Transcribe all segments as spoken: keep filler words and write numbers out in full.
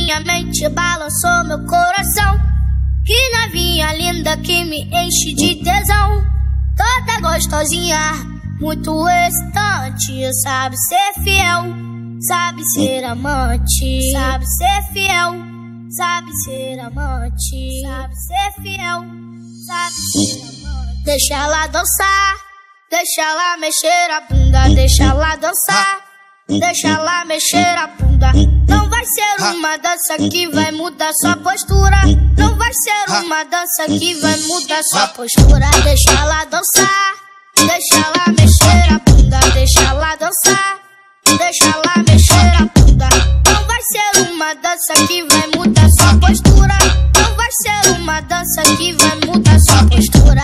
minha mente balançou meu coração. Que novinha linda que me enche de tesão. Toda gostosinha, muito excitante. Sabe ser fiel, sabe ser amante. Sabe ser fiel, sabe ser amante. Sabe ser fiel, sabe ser amante. Deixa ela dançar, deixa ela mexer a bunda. Deixa ela dançar, deixa ela mexer a bunda. Não vai ser uma dança que vai mudar sua postura. Não vai ser uma dança que vai mudar sua postura. Deixa ela dançar, deixa ela mexer a bunda. Deixa ela dançar, deixa ela mexer a bunda. Não vai ser uma dança que vai mudar sua postura. Não vai ser uma dança que vai mudar sua postura.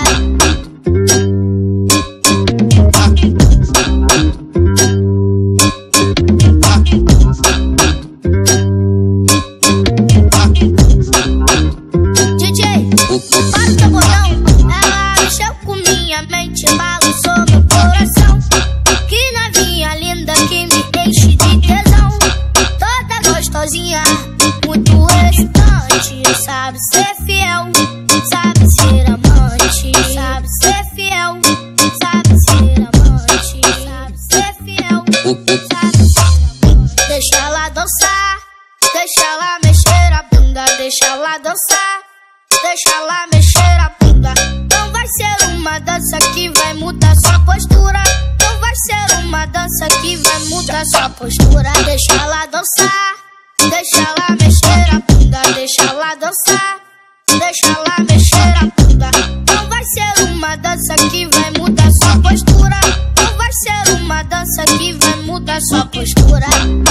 Balançou meu coração. Que novinha linda que me enche de tesão. Toda gostosinha, muito excitante. Sabe ser fiel, sabe ser amante. Sabe ser fiel, sabe ser amante. Sabe ser fiel, sabe ser amante. Deixa ela dançar, deixa ela mexer a bunda. Deixa ela dançar, deixa ela mexer a bunda. Não vai ser uma dança que vai mudar sua postura. Não vai ser uma dança que vai mudar sua postura. Deixa ela dançar, deixa ela mexer a bunda. Deixa ela dançar, deixa ela mexer a bunda. Não vai ser uma dança que vai mudar sua postura. Não vai ser uma dança que vai mudar sua postura.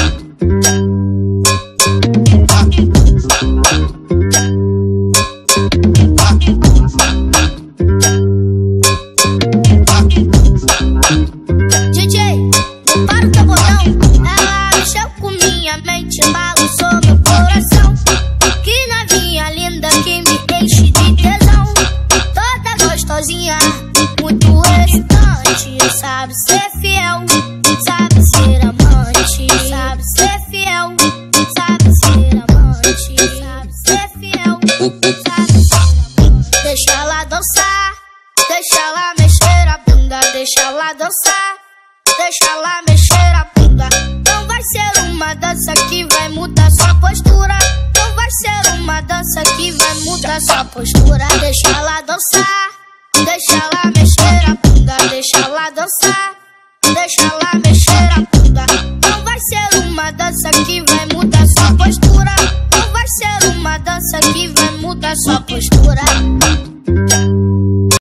Balançou meu coração. Que novinha linda que me enche de tesão. Toda gostosinha, muito excitante. Sabe ser fiel, sabe ser amante. Sabe ser fiel, sabe ser amante. Sabe ser fiel, sabe ser amante. Deixa ela dançar, deixa ela mexer a bunda. Deixa ela dançar, deixa ela mexer a bunda. Não vai ser uma dança que vai mudar sua postura. Não vai ser uma dança que vai mudar sua postura. Deixa ela dançar, deixa ela mexer a bunda. Deixa ela dançar, deixa ela mexer a bunda. Não vai ser uma dança que vai mudar sua postura. Não vai ser uma dança que vai mudar sua postura.